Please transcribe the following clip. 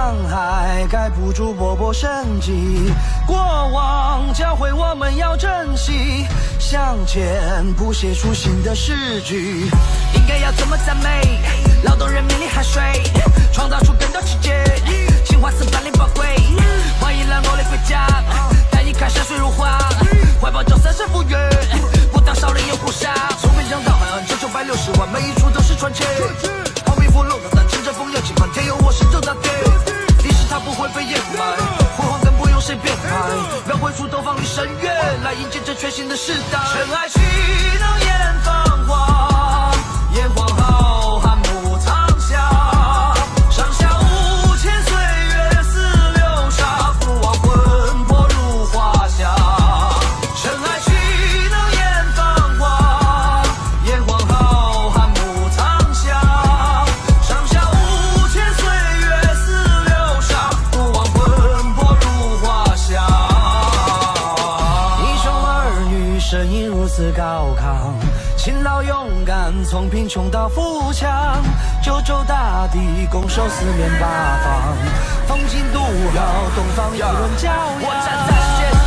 沧海，盖不住勃勃生机。过往教会我们要珍惜，向前谱写出新的诗句。 应该要怎么赞美？劳动人民的汗水，创造出更多奇迹。情话是般的宝贵，欢迎来我的国家，带你看山水如画，怀抱着三生富裕，不当少年有胡沙。 从北疆到海岸，这960万，每一处都是传奇。好比风浪的但乘着风扬起帆，天有我神州大地。历史它不会被掩埋，辉煌更不用谁编排，描绘出东方的深渊，来迎接这全新的时代。尘埃岂能掩芳华？炎黄浩瀚牧苍夏，上下5000岁月似流沙，不忘魂魄如华夏。尘埃岂能掩芳华？炎黄浩瀚牧苍夏，上下5000岁月似流沙，不忘魂魄如华夏。一生儿女身影如此高亢，勤劳勇敢，从贫穷到富强，九州大地拱手四面八方，风景独好，东方有人骄阳。 我站在世界